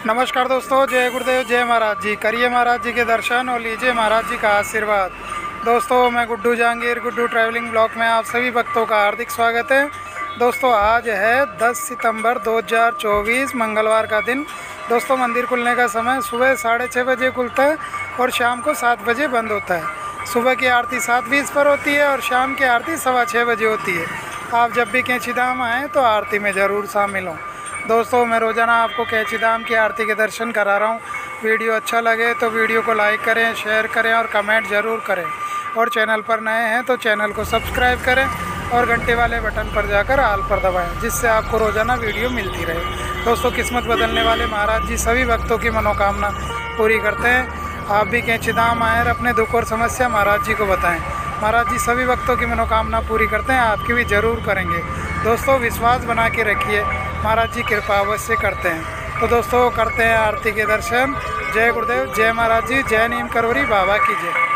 नमस्कार दोस्तों, जय गुरुदेव, जय महाराज जी। करिए महाराज जी के दर्शन और लीजिए महाराज जी का आशीर्वाद। दोस्तों, मैं गुड्डू जहांगीर, गुड्डू ट्रैवलिंग ब्लॉग में आप सभी भक्तों का हार्दिक स्वागत है। दोस्तों, आज है 10 सितंबर 2024 मंगलवार का दिन। दोस्तों, मंदिर खुलने का समय सुबह 6:30 बजे खुलता है और शाम को 7 बजे बंद होता है। सुबह की आरती 7:20 पर होती है और शाम की आरती 6:15 बजे होती है। आप जब भी कैंची धाम आएँ तो आरती में ज़रूर शामिल हों। दोस्तों, मैं रोज़ाना आपको कैंची धाम की आरती के दर्शन करा रहा हूँ। वीडियो अच्छा लगे तो वीडियो को लाइक करें, शेयर करें और कमेंट ज़रूर करें। और चैनल पर नए हैं तो चैनल को सब्सक्राइब करें और घंटे वाले बटन पर जाकर आल पर दबाएं, जिससे आपको रोज़ाना वीडियो मिलती रहे। दोस्तों, किस्मत बदलने वाले महाराज जी सभी भक्तों की मनोकामना पूरी करते हैं। आप भी कैंची धाम आए और अपने दुख और समस्या महाराज जी को बताएँ। महाराज जी सभी भक्तों की मनोकामना पूरी करते हैं, आपकी भी ज़रूर करेंगे। दोस्तों, विश्वास बना के रखिए, महाराज जी कृपा अवश्य करते हैं। तो दोस्तों, करते हैं आरती के दर्शन। जय गुरुदेव, जय महाराज जी, जय नीम करवरी बाबा की जय।